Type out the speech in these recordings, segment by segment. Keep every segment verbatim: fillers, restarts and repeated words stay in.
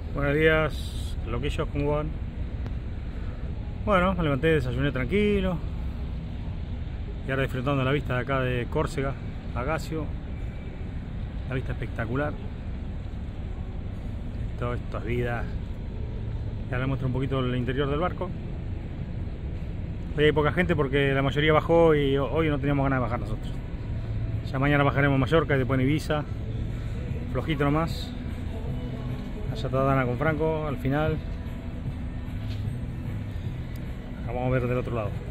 Buenos días, loquillos, ¿cómo van? Bueno, me levanté, desayuné tranquilo y ahora disfrutando la vista de acá de Córcega, Agacio. La vista espectacular. Todo esto es vida. Ya les muestro un poquito el interior del barco. Hoy hay poca gente porque la mayoría bajó y hoy no teníamos ganas de bajar nosotros. Ya mañana bajaremos a Mallorca y después en Ibiza. Flojito nomás. Allá está Dana con Franco al final. Vamos a ver del otro lado.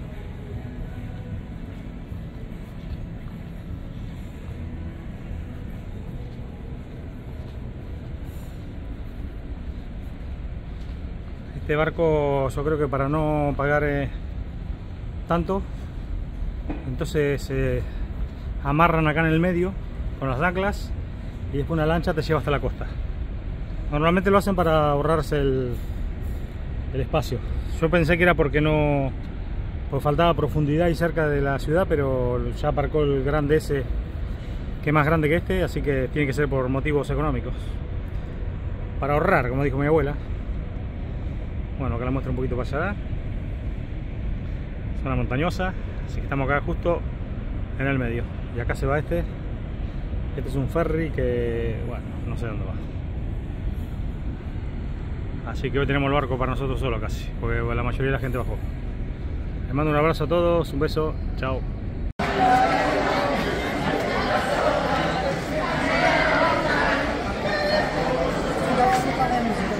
Este barco yo creo que para no pagar eh, tanto, entonces se eh, amarran acá en el medio con las anclas y después una lancha te lleva hasta la costa. Normalmente lo hacen para ahorrarse el, el espacio. Yo pensé que era porque no pues faltaba profundidad y cerca de la ciudad, pero ya aparcó el grande ese, que es más grande que este, así que tiene que ser por motivos económicos. Para ahorrar, como dijo mi abuela. Bueno, acá la muestro un poquito para allá. Zona montañosa, así que estamos acá justo en el medio. Y acá se va este. Este es un ferry que, bueno, no sé dónde va. Así que hoy tenemos el barco para nosotros solo casi, porque la mayoría de la gente bajó. Les mando un abrazo a todos, un beso, chao. Gracias.